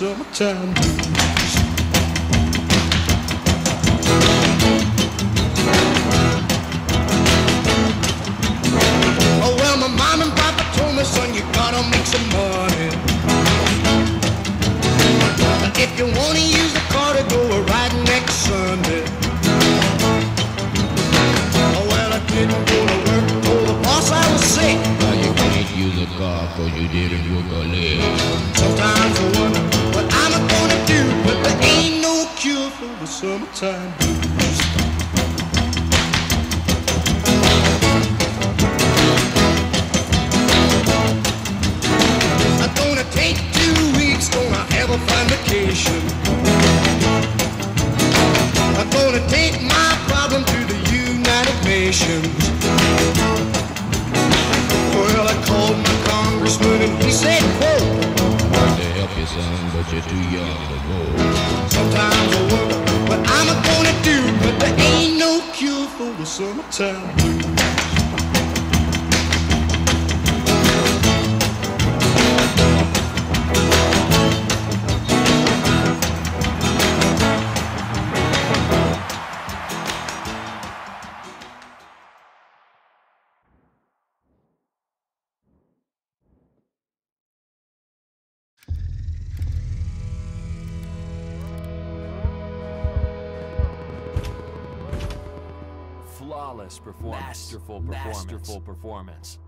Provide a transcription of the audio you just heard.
summertime blues. Oh, well, my mom and papa told me, son, you gotta make some money. If you wanna use the car to go a ride next Sunday. Oh, well, I didn't go to work, told the boss I was sick. Now you can't use a car cause you didn't work a leg. Sometimes I wonder what I'm gonna do, but there ain't no cure for the summertime blues. I'm gonna take 2 weeks, gonna have a fine vacation. I'm gonna take my problem to the United Nations. Well, I called my congressman and he said, quote, Want to help you, son, but you're too young to go. sometimes I wonder what I'm gonna do, but there ain't no cure for the summertime blues. Flawless performance. Masterful performance.